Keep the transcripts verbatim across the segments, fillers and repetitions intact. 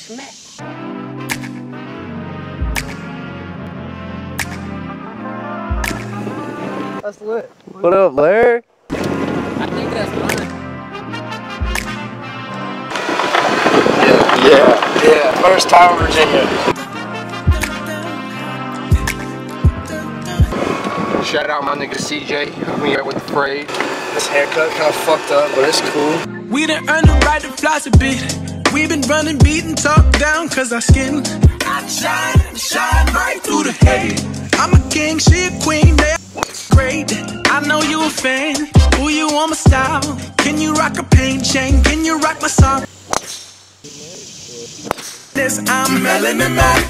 smack. That's lit. What up, Larry? I think that's mine. Yeah, yeah, yeah. First time in Virginia. Shout out my nigga C J. I'm here with the Fray. This haircut kinda fucked up, but it's cool. We done earned the right to floss a bit. We been running, beating, top down, cause our skin I shine, shine right through the hate. I'm a king, she a queen, they're great. I know you a fan, who you on my style? Can you rock a paint chain? Can you rock my song? This I'm melanin back.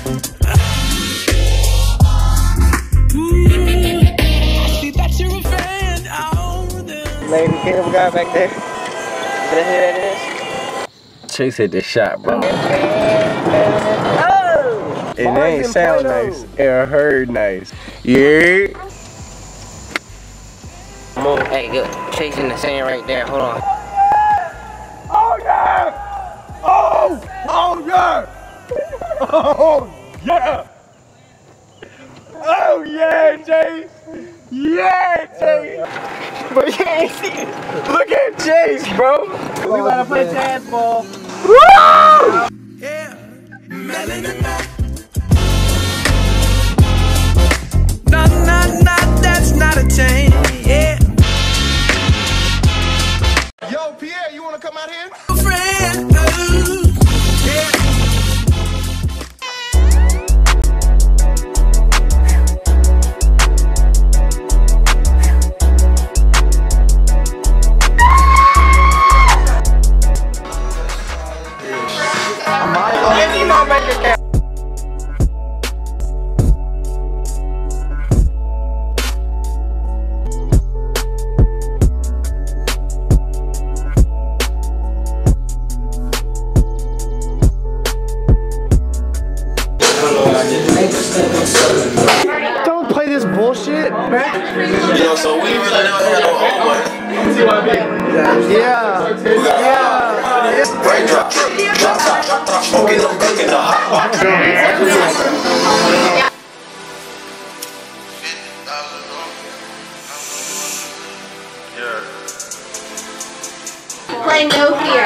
See that you're a fan. Oh, Lady cable guy back there. Did I hear that is? Chase hit this shot, bro. Oh! And they ain't sound nice. It heard nice. Yeah. Come on, hey, good. Chasing the sand right there. Hold on. Oh yeah! Oh! Oh yeah! Oh yeah! Oh yeah, Chase! Yeah, Chase! But you ain't see it. Look at Chase, bro! We gotta play dance ball. Woo! yeah, melanin back. No, no, no, that's not a chain. Yeah. Yo, Pierre, you wanna come out here? Friend, ooh, yeah. Don't play this bullshit, man. Yo, so we really never had no home money. Yeah. Yeah. Raindrop, drop top, drop top, smoking, I'm cooking the hot pot. Play no fear.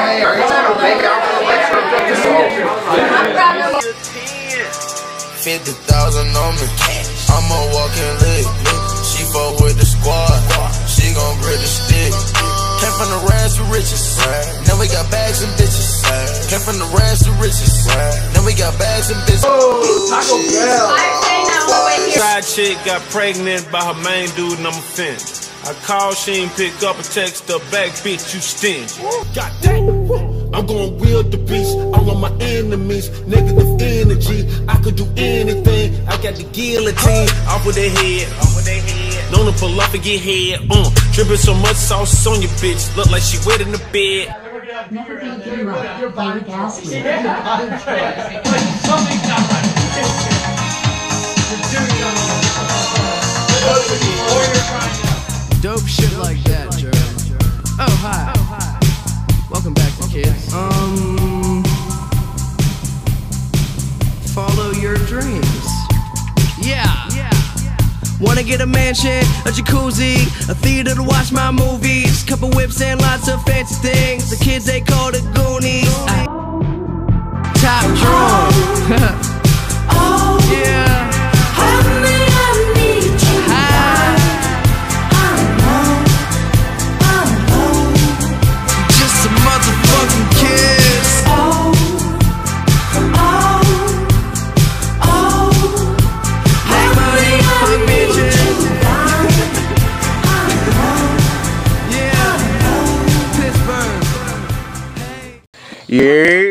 fifty thousand on me. I'm a walking lick. She fuck with the squad. She gon' grip the stick. Came from the rags to riches. Now we got bags and bitches. Came from the rags to riches. Now we got bags and bitches. Side chick got pregnant by her main dude and I'm offended. I called, she ain't pick up, a text her back, bitch, you stingy. God damn. I'm gon' wield the beast, all of my enemies, negative energy. I could do anything, I got the guillotine off with their head, off with their head. Known to pull up and get head, uh, dripping so much sauce on your bitch, look like she wet in the bed. Never be given up. Play with gas. Something's not right. Dope shit like that, Jeremy. Oh, hi. Oh, hi. Welcome back, kids. Um, follow your dreams. Yeah. Yeah. Wanna get a mansion, a jacuzzi, a theater to watch my movies, couple whips and lots of fancy things. The kids they call the Goonies. I top drawer. Oh. Yeah. Yeah.